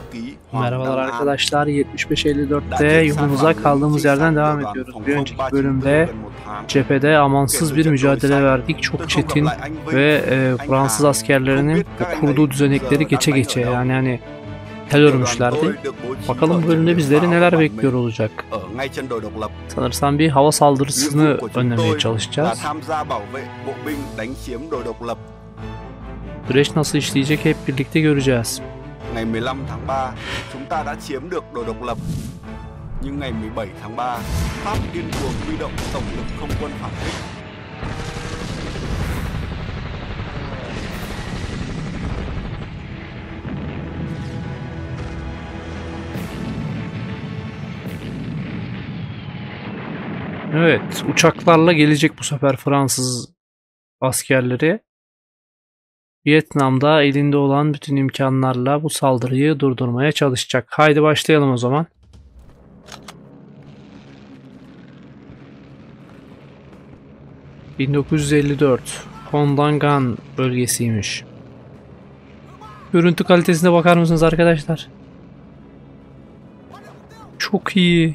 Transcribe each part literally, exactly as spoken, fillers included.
Merhabalar arkadaşlar, yetmiş beş elli dörtte yolumuza kaldığımız yerden devam ediyoruz. Bir önceki bölümde cephede amansız bir mücadele verdik. Çok çetin ve e, Fransız askerlerinin bu kurduğu düzenekleri geçe geçe, yani hani tel örmüşlerdi. Bakalım bu bölümde bizleri neler bekliyor olacak. Sanırsam bir hava saldırısını önlemeye çalışacağız. Süreç nasıl işleyecek hep birlikte göreceğiz. Ngày mười lăm tháng ba, chúng ta đã chiếm được đồi độc lập. Nhưng ngày mười bảy tháng ba, Pháp điên cuồng huy động tổng lực không quân phản kích. Evet, uçaklarla gelecek bu sefer Fransız askerleri. Vietnam'da elinde olan bütün imkanlarla bu saldırıyı durdurmaya çalışacak. Haydi başlayalım o zaman. bin dokuz yüz elli dört Hondangan bölgesiymiş. Görüntü kalitesine bakar mısınız arkadaşlar? Çok iyi.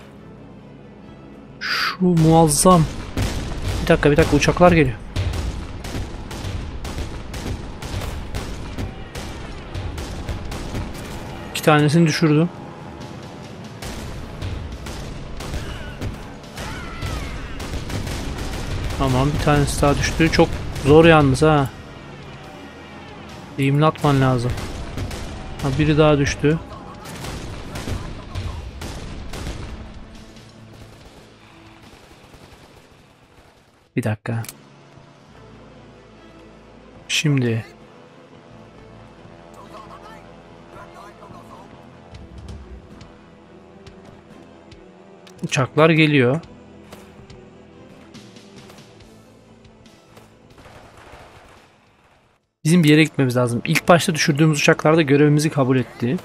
Şu muazzam. Bir dakika bir dakika uçaklar geliyor. İki tanesini düşürdüm. Tamam, bir tanesi daha düştü. Çok zor yalnız ha. Eğimli atman lazım. Ha, biri daha düştü. Bir dakika. Şimdi uçaklar geliyor. Bizim bir yere gitmemiz lazım. İlk başta düşürdüğümüz uçaklar da görevimizi kabul etti.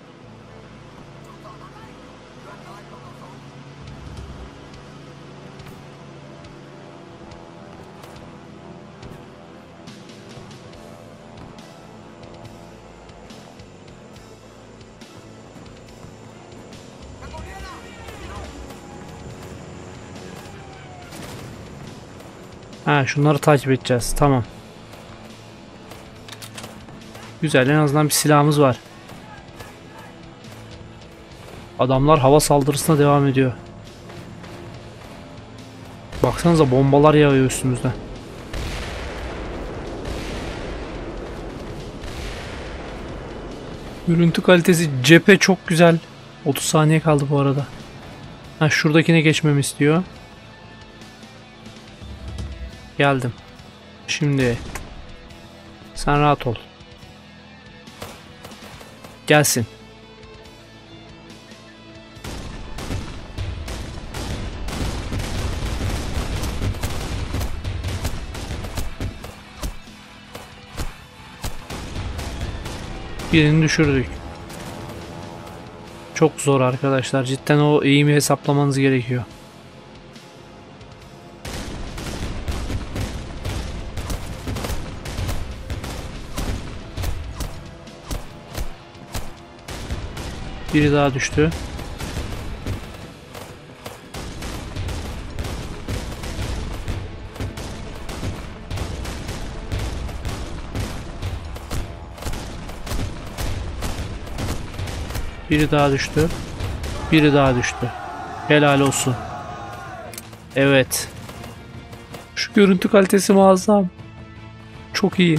Ha, şunları takip edeceğiz. Tamam. Güzel, en azından bir silahımız var. Adamlar hava saldırısına devam ediyor. Baksanıza, bombalar yağıyor üstümüzden. Görüntü kalitesi, cephe çok güzel. otuz saniye kaldı bu arada. Ha, şuradakine geçmemi istiyor. Geldim. Şimdi sen rahat ol. Gelsin. Birini düşürdük. Çok zor arkadaşlar. Cidden o eğimi hesaplamanız gerekiyor. Biri daha düştü. Biri daha düştü. Biri daha düştü. Helal olsun. Evet. Şu görüntü kalitesi muazzam. Çok iyi.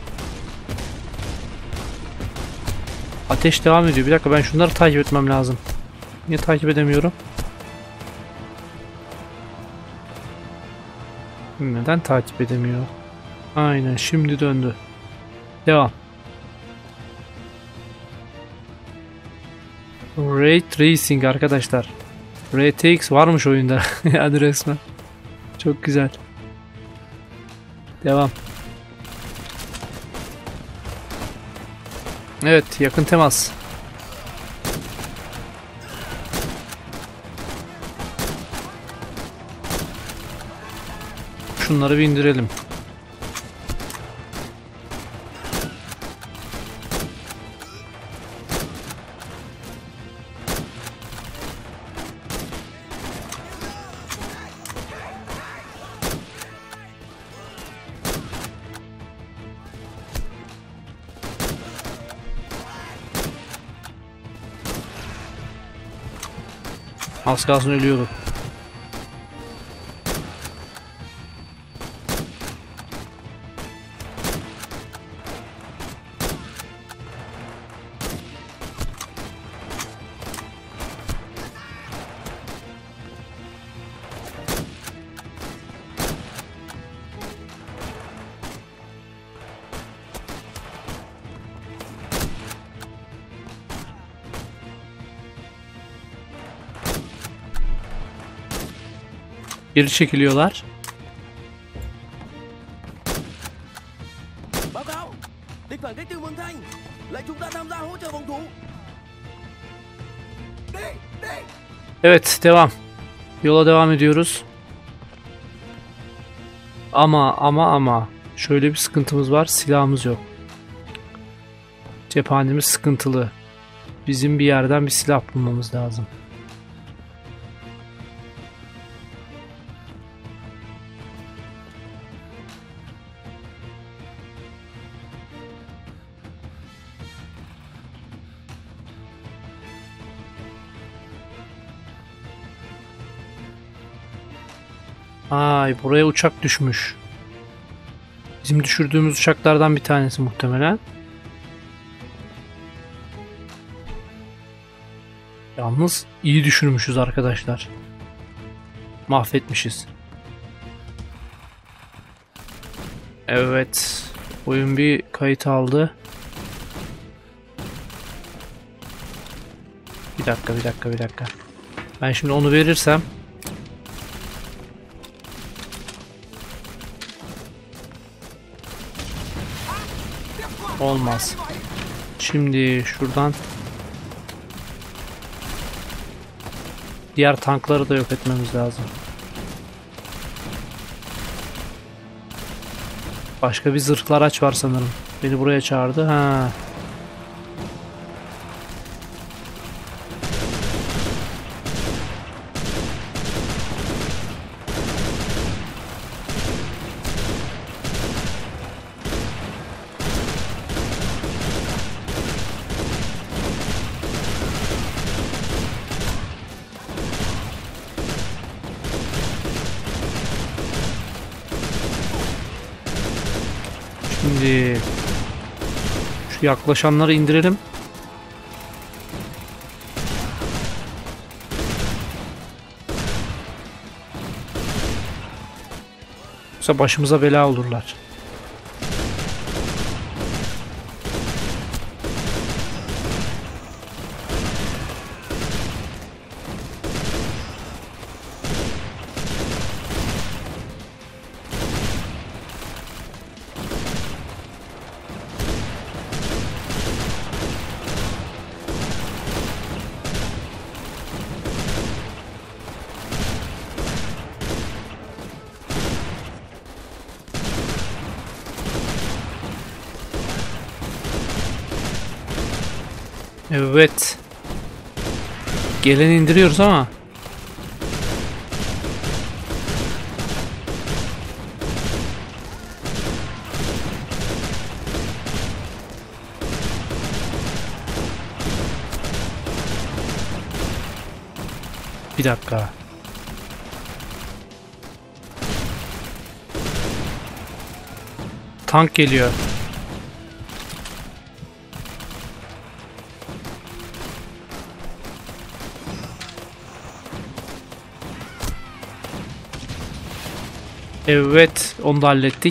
Ateş devam ediyor. Bir dakika, ben şunları takip etmem lazım. Niye takip edemiyorum? Neden takip edemiyor? Aynen, şimdi döndü. Devam. Ray Tracing arkadaşlar. R T X varmış oyunda. Yani resmen. Çok güzel. Devam. Evet, yakın temas. Şunları bir indirelim. Az kalsın ölüyorduk. Geri çekiliyorlar. Báo cáo, địch phản kích từ Mường Thanh, lệnh chúng ta tham gia hỗ trợ phòng thủ. Đi, đi. Evet, devam. Yola devam ediyoruz. Ama ama ama şöyle bir sıkıntımız var. Silahımız yok. Cephanemiz sıkıntılı. Bizim bir yerden bir silah bulmamız lazım. Ay, buraya uçak düşmüş. Bizim düşürdüğümüz uçaklardan bir tanesi muhtemelen. Yalnız iyi düşürmüşüz arkadaşlar. Mahvetmişiz. Evet. Oyun bir kayıt aldı. Bir dakika bir dakika bir dakika. Ben şimdi onu verirsem olmaz. Şimdi şuradan diğer tankları da yok etmemiz lazım. Başka bir zırhlı araç var sanırım. Beni buraya çağırdı. Ha. Şimdi şu yaklaşanları indirelim. Yoksa başımıza bela olurlar. Evet. Geleni indiriyoruz ama bir dakika. Tank geliyor. Evet, onu da hallettik.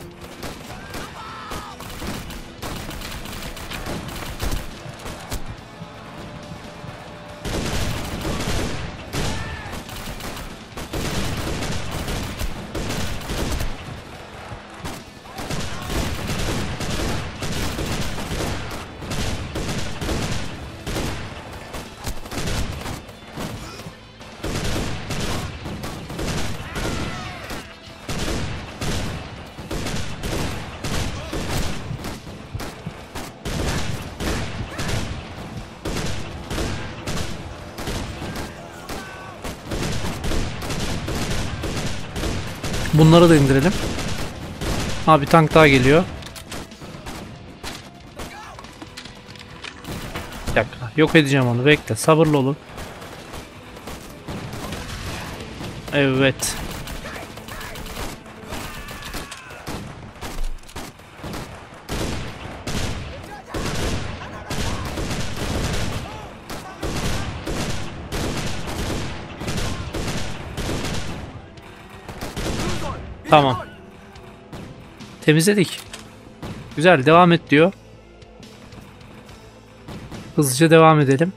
Bunları da indirelim. Ha, bir tank daha geliyor. Bir dakika. Yok edeceğim onu. Bekle. Sabırlı olun. Evet. Tamam. Temizledik. Güzel, devam et diyor. Hızlıca devam edelim.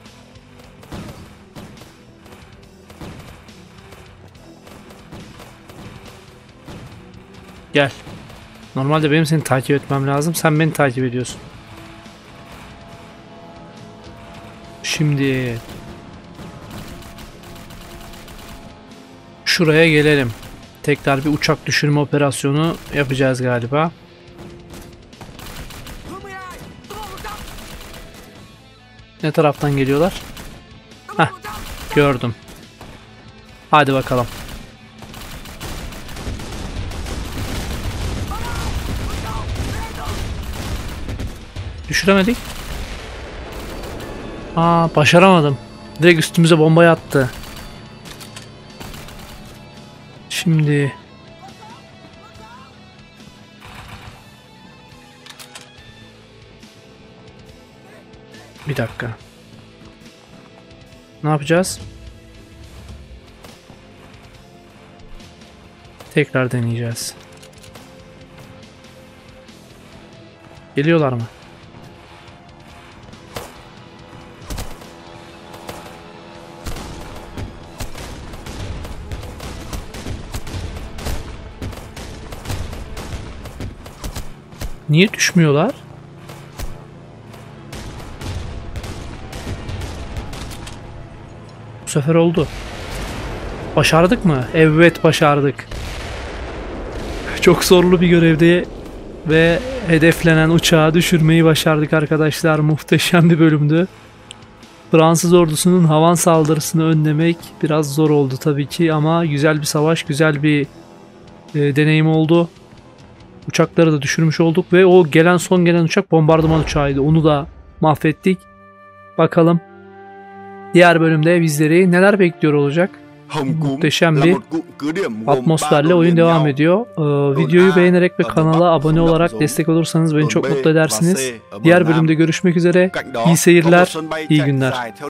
Gel. Normalde benim seni takip etmem lazım. Sen beni takip ediyorsun. Şimdi şuraya gelelim. Tekrar bir uçak düşürme operasyonu yapacağız galiba. Ne taraftan geliyorlar? Heh, gördüm. Hadi bakalım. Düşüremedik. Aa, başaramadım. Direkt üstümüze bombayı attı. Şimdi bir dakika. Ne yapacağız? Tekrar deneyeceğiz. Geliyorlar mı? Niye düşmüyorlar? Bu sefer oldu. Başardık mı? Evet, başardık. Çok zorlu bir görevde ve hedeflenen uçağı düşürmeyi başardık arkadaşlar. Muhteşem bir bölümdü. Fransız ordusunun havan saldırısını önlemek biraz zor oldu tabii ki ama güzel bir savaş, güzel bir e, deneyim oldu. Uçakları da düşürmüş olduk ve o gelen son gelen uçak bombardıman uçağıydı. Onu da mahvettik. Bakalım diğer bölümde bizleri neler bekliyor olacak. Muhteşem bir atmosferle oyun devam ediyor. Ee, videoyu beğenerek ve kanala abone olarak destek olursanız beni çok mutlu edersiniz. Diğer bölümde görüşmek üzere. İyi seyirler, iyi günler.